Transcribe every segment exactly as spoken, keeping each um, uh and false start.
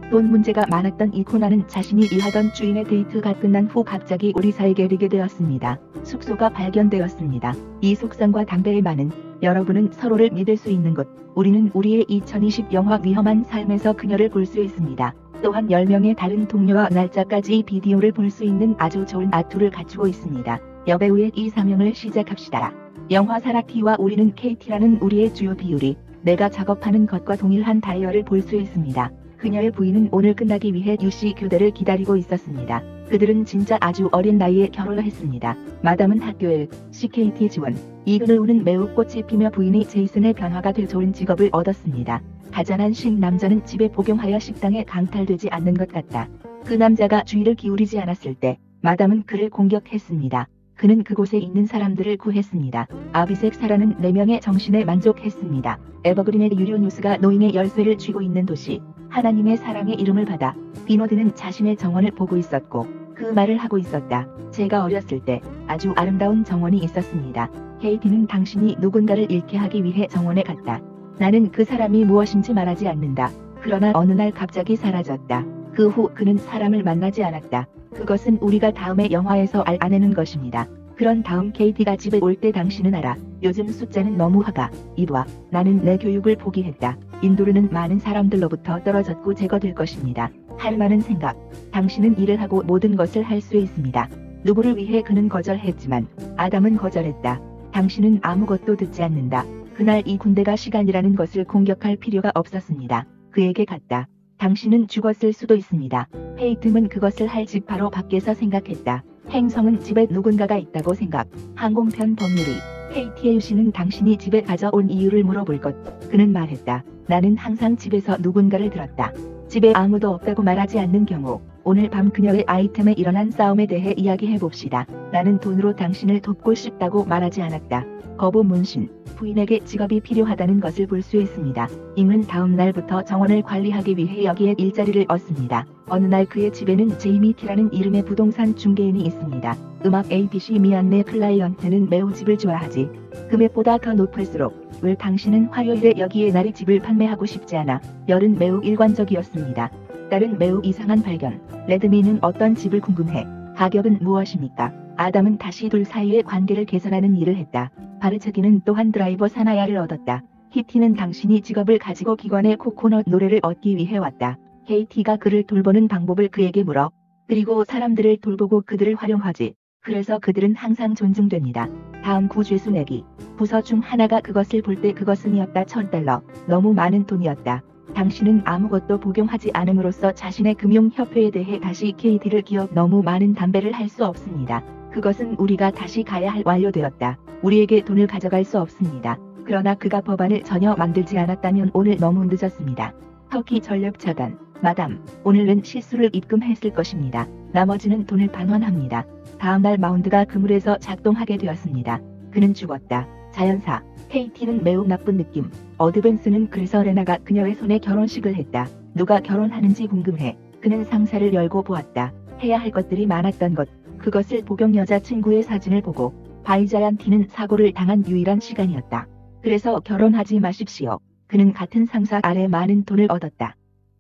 돈 문제가 많았던 이코나는 자신이 일하던 주인의 데이트가 끝난 후 갑자기 오리사에 게리게 되었습니다. 숙소가 발견되었습니다. 이 속성과 담배의 많은 여러분은 서로를 믿을 수 있는 곳. 우리는 우리의 이천이십 영화 위험한 삶에서 그녀를 볼 수 있습니다. 또한 열 명의 다른 동료와 날짜까지 비디오를 볼 수 있는 아주 좋은 아투를 갖추고 있습니다. 여배우의 이상형을 시작합시다. 영화 사라티와 우리는 케이티라는 우리의 주요 비율이 내가 작업하는 것과 동일한 다이얼을 볼 수 있습니다. 그녀의 부인은 오늘 끝나기 위해 유씨 교대를 기다리고 있었습니다. 그들은 진짜 아주 어린 나이에 결혼을 했습니다. 마담은 학교에 씨케이티 지원. 이글로우는 매우 꽃이 피며 부인이 제이슨의 변화가 될 좋은 직업을 얻었습니다. 가짠한 식 남자는 집에 복용하여 식당에 강탈되지 않는 것 같다. 그 남자가 주의를 기울이지 않았을 때 마담은 그를 공격했습니다. 그는 그곳에 있는 사람들을 구했습니다. 아비색 사라는 네 명의 정신에 만족했습니다. 에버그린의 유료 뉴스가 노인의 열쇠를 쥐고 있는 도시. 하나님의 사랑의 이름을 받아. 비노드는 자신의 정원을 보고 있었고 그 말을 하고 있었다. 제가 어렸을 때 아주 아름다운 정원이 있었습니다. 케이티는 당신이 누군가를 잃게 하기 위해 정원에 갔다. 나는 그 사람이 무엇인지 말하지 않는다. 그러나 어느 날 갑자기 사라졌다. 그 후 그는 사람을 만나지 않았다. 그것은 우리가 다음의 영화에서 알아내는 것입니다. 그런 다음 케이티가 집에 올 때 당신은 알아. 요즘 숫자는 너무 화가. 이봐. 나는 내 교육을 포기했다. 인도르는 많은 사람들로부터 떨어졌고 제거될 것입니다. 할 많은 생각. 당신은 일을 하고 모든 것을 할 수 있습니다. 누구를 위해 그는 거절했지만 아담은 거절했다. 당신은 아무것도 듣지 않는다. 그날 이 군대가 시간이라는 것을 공격할 필요가 없었습니다. 그에게 갔다. 당신은 죽었을 수도 있습니다. 페이트는 그것을 할 집 바로 밖에서 생각했다. 행성은 집에 누군가가 있다고 생각. 항공편 법률이. 페이티의 유씨는 당신이 집에 가져온 이유를 물어볼 것. 그는 말했다. 나는 항상 집에서 누군가를 들었다. 집에 아무도 없다고 말하지 않는 경우 오늘 밤 그녀의 아이템에 일어난 싸움에 대해 이야기해봅시다. 나는 돈으로 당신을 돕고 싶다고 말하지 않았다. 거부 문신. 부인에게 직업이 필요하다는 것을 볼 수 있습니다. 잉은 다음 날부터 정원을 관리하기 위해 여기에 일자리를 얻습니다. 어느 날 그의 집에는 제이미 티라는 이름의 부동산 중개인이 있습니다. 음악 에이비씨 미안네 클라이언트는 매우 집을 좋아하지. 금액보다 더 높을수록 왜 당신은 화요일에 여기에 나리 집을 판매하고 싶지 않아. 열은 매우 일관적이었습니다. 딸은 매우 이상한 발견. 레드미는 어떤 집을 궁금해. 가격은 무엇입니까? 아담은 다시 둘 사이의 관계를 개선하는 일을 했다. 바르체기는 또한 드라이버 사나야를 얻었다. 히티는 당신이 직업을 가지고 기관의 코코넛 노래를 얻기 위해 왔다. 케이티가 그를 돌보는 방법을 그에게 물어. 그리고 사람들을 돌보고 그들을 활용하지. 그래서 그들은 항상 존중됩니다. 다음 구죄수 내기. 부서 중 하나가 그것을 볼 때 그것은이었다. 천 달러. 너무 많은 돈이었다. 당신은 아무것도 복용하지 않음으로써 자신의 금융협회에 대해 다시 케이티를 기억 너무 많은 담배를 할 수 없습니다. 그것은 우리가 다시 가야 할 완료되었다. 우리에게 돈을 가져갈 수 없습니다. 그러나 그가 법안을 전혀 만들지 않았다면 오늘 너무 늦었습니다. 터키 전력 차단. 마담, 오늘은 실수를 입금했을 것입니다. 나머지는 돈을 반환합니다. 다음날 마운드가 그물에서 작동하게 되었습니다. 그는 죽었다. 자연사. 케이티는 매우 나쁜 느낌. 어드밴스는 그래서 레나가 그녀의 손에 결혼식을 했다. 누가 결혼하는지 궁금해. 그는 상사를 열고 보았다. 해야 할 것들이 많았던 것. 그것을 복용 여자친구의 사진을 보고 바이자얀티는 사고를 당한 유일한 시간이었다. 그래서 결혼하지 마십시오. 그는 같은 상사 아래 많은 돈을 얻었다.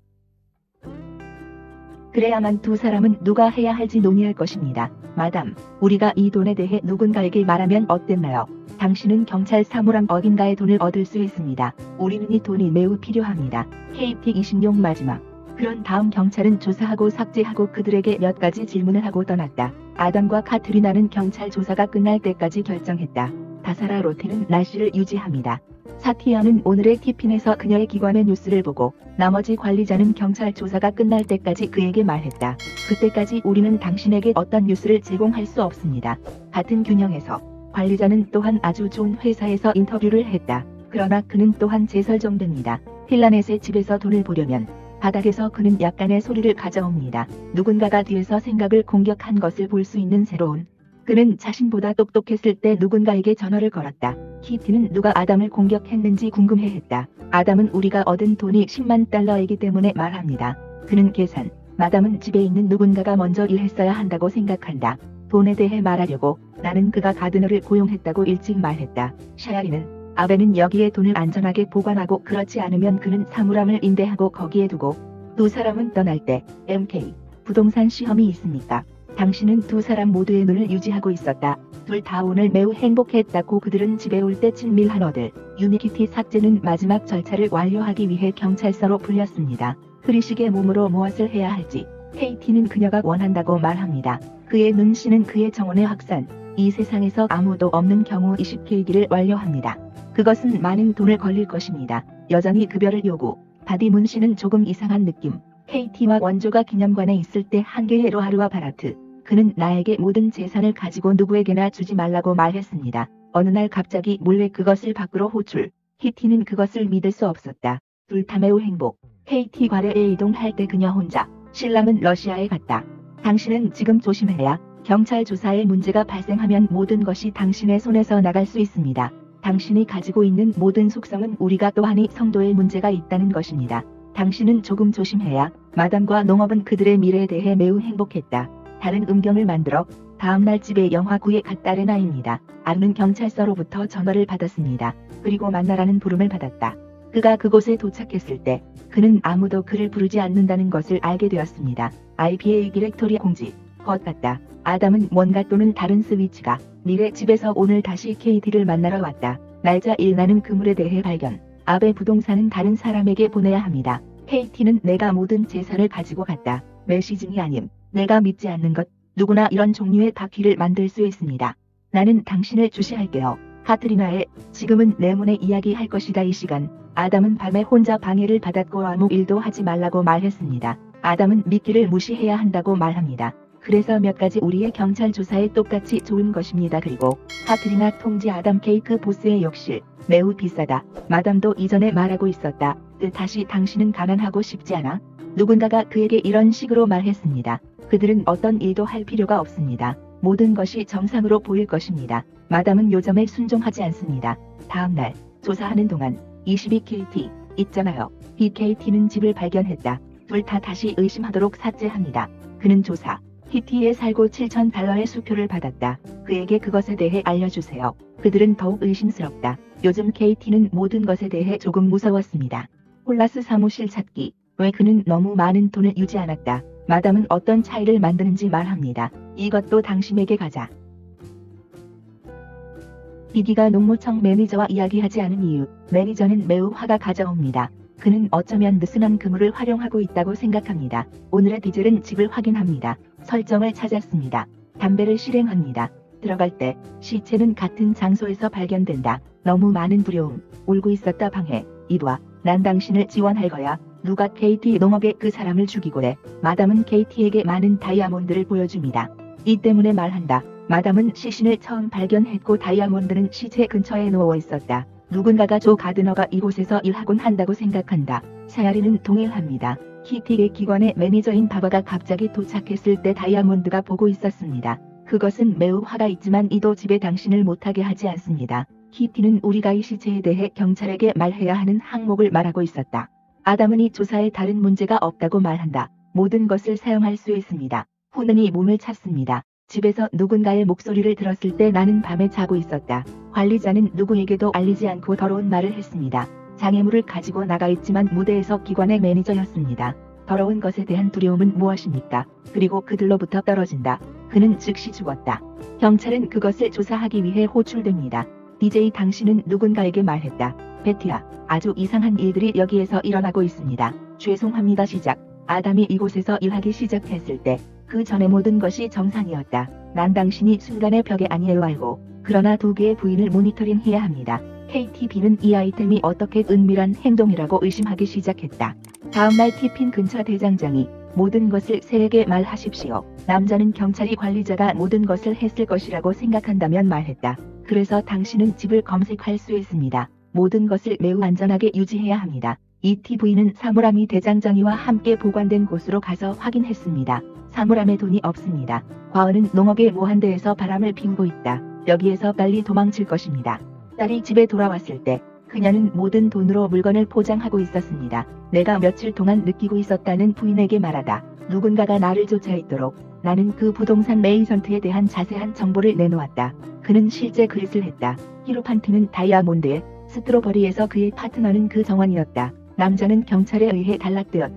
그래야만 두 사람은 누가 해야 할지 논의할 것입니다. 마담, 우리가 이 돈에 대해 누군가에게 말하면 어땠나요? 당신은 경찰 사무랑 어딘가의 돈을 얻을 수 있습니다. 우리는 이 돈이 매우 필요합니다. 케이티 이십육 마지막. 그런 다음 경찰은 조사하고 삭제하고 그들에게 몇 가지 질문을 하고 떠났다. 아담과 카트리나는 경찰 조사가 끝날 때까지 결정했다. 다사라 로테는 날씨를 유지합니다. 사티아는 오늘의 티핀에서 그녀의 기관의 뉴스를 보고 나머지 관리자는 경찰 조사가 끝날 때까지 그에게 말했다. 그때까지 우리는 당신에게 어떤 뉴스를 제공할 수 없습니다. 같은 균형에서 관리자는 또한 아주 좋은 회사에서 인터뷰를 했다. 그러나 그는 또한 제설정됩니다. 힐라넷의 집에서 돈을 보려면 바닥에서 그는 약간의 소리를 가져옵니다. 누군가가 뒤에서 생각을 공격한 것을 볼 수 있는 새로운. 그는 자신보다 똑똑했을 때 누군가에게 전화를 걸었다. 키티는 누가 아담을 공격했는지 궁금해했다. 아담은 우리가 얻은 돈이 십만 달러이기 때문에 말합니다. 그는 계산. 마담은 집에 있는 누군가가 먼저 일했어야 한다고 생각한다. 돈에 대해 말하려고 나는 그가 가드너를 고용했다고 일찍 말했다. 샤야리는 아베는 여기에 돈을 안전하게 보관하고 그렇지 않으면 그는 사물함을 임대하고 거기에 두고 두 사람은 떠날 때 엠케이 부동산 시험이 있으니까 당신은 두 사람 모두의 눈을 유지하고 있었다. 둘 다 오늘 매우 행복했다고 그들은 집에 올 때 친밀한 어들. 유니키티 삭제는 마지막 절차를 완료하기 위해 경찰서로 불렸습니다. 흐리시게 몸으로 무엇을 해야 할지 케이티는 그녀가 원한다고 말합니다. 그의 눈씨는 그의 정원의 확산. 이 세상에서 아무도 없는 경우 이십 케이기를 완료합니다. 그것은 많은 돈을 걸릴 것입니다. 여전히 급여를 요구. 바디 문씨는 조금 이상한 느낌. 케이티와 원조가 기념관에 있을 때 한 개의 로하르와 바라트. 그는 나에게 모든 재산을 가지고 누구에게나 주지 말라고 말했습니다. 어느 날 갑자기 몰래 그것을 밖으로 호출. 키티는 그것을 믿을 수 없었다. 둘 다 매우 행복. 케이티 과레에 이동할 때 그녀 혼자. 신랑은 러시아에 갔다. 당신은 지금 조심해야. 경찰 조사에 문제가 발생하면 모든 것이 당신의 손에서 나갈 수 있습니다. 당신이 가지고 있는 모든 속성은 우리가 또하니 성도의 문제가 있다는 것입니다. 당신은 조금 조심해야. 마담과 농업은 그들의 미래에 대해 매우 행복했다. 다른 음경을 만들어 다음날 집에 영화구에 갔다. 레나입니다. 아루는 경찰서로부터 전화를 받았습니다. 그리고 만나라는 부름을 받았다. 그가 그곳에 도착했을 때 그는 아무도 그를 부르지 않는다는 것을 알게 되었습니다. 아이피에이 디렉토리 공지. 것 같다. 아담은 뭔가 또는 다른 스위치가 미래 집에서 오늘 다시 케이티를 만나러 왔다. 날짜 일 나는 그물에 대해 발견. 아베 부동산은 다른 사람에게 보내야 합니다. 케이티는 내가 모든 재산을 가지고 갔다. 메시징이 아님. 내가 믿지 않는 것. 누구나 이런 종류의 다큐를 만들 수 있습니다. 나는 당신을 주시할게요. 카트리나의 지금은 내 문에 이야기할 것이다. 이 시간 아담은 밤에 혼자 방해를 받았고 아무 일도 하지 말라고 말했습니다. 아담은 미끼를 무시해야 한다고 말합니다. 그래서 몇 가지 우리의 경찰 조사에 똑같이 좋은 것입니다. 그리고 카트리나 통지 아담 케이크 보스의 욕실 매우 비싸다. 마담도 이전에 말하고 있었다. 뜻하시 당신은 가난하고 싶지 않아? 누군가가 그에게 이런 식으로 말했습니다. 그들은 어떤 일도 할 필요가 없습니다. 모든 것이 정상으로 보일 것입니다. 마담은 요점에 순종하지 않습니다. 다음날 조사하는 동안 이십이 케이티 있잖아요. 비케이티는 집을 발견했다. 둘 다 다시 의심하도록 삭제합니다. 그는 조사 키티에 살고 칠천 달러의 수표를 받았다. 그에게 그것에 대해 알려주세요. 그들은 더욱 의심스럽다. 요즘 케이티는 모든 것에 대해 조금 무서웠습니다. 홀라스 사무실 찾기. 왜 그는 너무 많은 돈을 유지 않았다. 마담은 어떤 차이를 만드는지 말합니다. 이것도 당신에게 가자. 비디가 농무청 매니저와 이야기하지 않은 이유. 매니저는 매우 화가 가져옵니다. 그는 어쩌면 느슨한 그물을 활용하고 있다고 생각합니다. 오늘의 디젤은 집을 확인합니다. 설정을 찾았습니다. 담배를 실행합니다. 들어갈 때 시체는 같은 장소에서 발견된다. 너무 많은 두려움. 울고 있었다. 방해. 이봐. 난 당신을 지원할 거야. 누가 케이티 농업에 그 사람을 죽이고 해. 마담은 케이티에게 많은 다이아몬드를 보여줍니다. 이 때문에 말한다. 마담은 시신을 처음 발견했고 다이아몬드는 시체 근처에 누워 있었다. 누군가가 조 가드너가 이곳에서 일하곤 한다고 생각한다. 사야리는 동일합니다. 키티의 기관의 매니저인 바바가 갑자기 도착했을 때 다이아몬드가 보고 있었습니다. 그것은 매우 화가 있지만 이도 집에 당신을 못하게 하지 않습니다. 키티는 우리가 이 시체에 대해 경찰에게 말해야 하는 항목을 말하고 있었다. 아담은 이 조사에 다른 문제가 없다고 말한다. 모든 것을 사용할 수 있습니다. 후는이 몸을 찾습니다. 집에서 누군가의 목소리를 들었을 때 나는 밤에 자고 있었다. 관리자는 누구에게도 알리지 않고 더러운 말을 했습니다. 장애물을 가지고 나가 있지만 무대에서 기관의 매니저였습니다. 더러운 것에 대한 두려움은 무엇입니까? 그리고 그들로부터 떨어진다. 그는 즉시 죽었다. 경찰은 그것을 조사하기 위해 호출됩니다. 디제이 당신은 누군가에게 말했다. 베티야, 아주 이상한 일들이 여기에서 일어나고 있습니다. 죄송합니다. 시작. 아담이 이곳에서 일하기 시작했을 때 그 전에 모든 것이 정상이었다. 난 당신이 순간의 벽에 아니에요 알고. 그러나 두 개의 부인을 모니터링해야 합니다. 케이티비는 이 아이템이 어떻게 은밀한 행동이라고 의심하기 시작했다. 다음날 티핀 근처 대장장이 모든 것을 새에게 말하십시오. 남자는 경찰이 관리자가 모든 것을 했을 것이라고 생각한다면 말했다. 그래서 당신은 집을 검색할 수 있습니다. 모든 것을 매우 안전하게 유지해야 합니다. 이 티브이는 사무라미 대장장이와 함께 보관된 곳으로 가서 확인했습니다. 사무람에 돈이 없습니다. 과언은 농업의 모한대에서 바람을 피우고 있다. 여기에서 빨리 도망칠 것입니다. 딸이 집에 돌아왔을 때 그녀는 모든 돈으로 물건을 포장하고 있었습니다. 내가 며칠 동안 느끼고 있었다는 부인에게 말하다. 누군가가 나를 쫓아있도록 나는 그 부동산 메이전트에 대한 자세한 정보를 내놓았다. 그는 실제 그릿을 했다. 히로판트는 다이아몬드에 스트로버리에서 그의 파트너는 그 정원이었다. 남자는 경찰에 의해 단락되었다.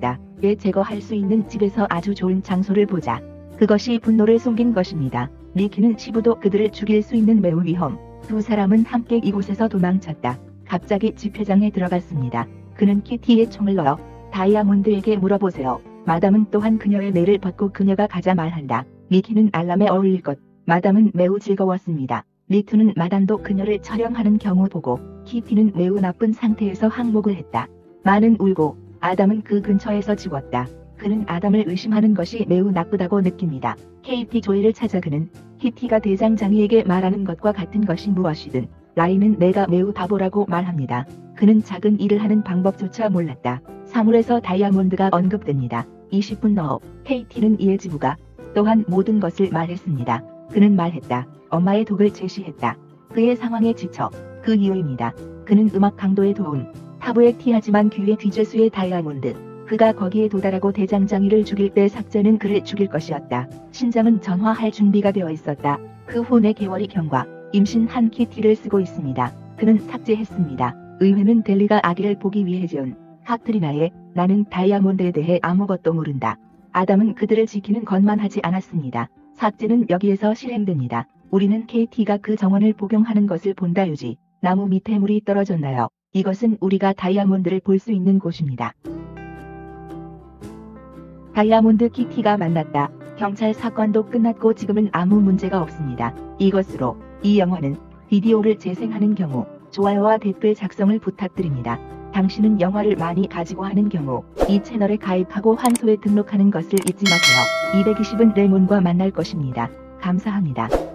쉽게 제거할 수 있는 집에서 아주 좋은 장소를 보자. 그것이 분노를 숨긴 것입니다. 리키는 시부도 그들을 죽일 수 있는 매우 위험. 두 사람은 함께 이곳에서 도망쳤다. 갑자기 집회장에 들어갔습니다. 그는 키티의 총을 넣어 다이아몬드에게 물어보세요. 마담은 또한 그녀의 매를 벗고 그녀가 가자 말한다. 리키는 알람에 어울릴 것. 마담은 매우 즐거웠습니다. 리투는 마담도 그녀를 촬영하는 경우 보고 키티는 매우 나쁜 상태에서 항복을 했다. 마는 울고 아담은 그 근처에서 죽었다. 그는 아담을 의심하는 것이 매우 나쁘다고 느낍니다. 케이티 조이를 찾아 그는 키티가 대장장이에게 말하는 것과 같은 것이 무엇이든 라인은 내가 매우 바보라고 말합니다. 그는 작은 일을 하는 방법조차 몰랐다. 사물에서 다이아몬드가 언급됩니다. 이십 분 후 케이티는 이의 지부가 또한 모든 것을 말했습니다. 그는 말했다. 엄마의 독을 제시했다. 그의 상황에 지쳐 그 이유입니다. 그는 음악 강도에 도움. 타부에 티하지만 귀에 귀재수의 다이아몬드. 그가 거기에 도달하고 대장장이를 죽일 때 삭제는 그를 죽일 것이었다. 신장은 전화할 준비가 되어 있었다. 그 후 내 개월이 경과 임신한 키티를 쓰고 있습니다. 그는 삭제했습니다. 의회는 델리가 아기를 보기 위해 지은 카트리나의 나는 다이아몬드에 대해 아무것도 모른다. 아담은 그들을 지키는 것만 하지 않았습니다. 삭제는 여기에서 실행됩니다. 우리는 케이티가 그 정원을 복용하는 것을 본다. 유지. 나무 밑에 물이 떨어졌나요? 이것은 우리가 다이아몬드를 볼 수 있는 곳입니다. 다이아몬드 키티가 만났다. 경찰 사건도 끝났고 지금은 아무 문제가 없습니다. 이것으로 이 영화는 비디오를 재생하는 경우 좋아요와 댓글 작성을 부탁드립니다. 당신은 영화를 많이 가지고 하는 경우 이 채널에 가입하고 환소에 등록하는 것을 잊지 마세요. 이백이십은 레몬과 만날 것입니다. 감사합니다.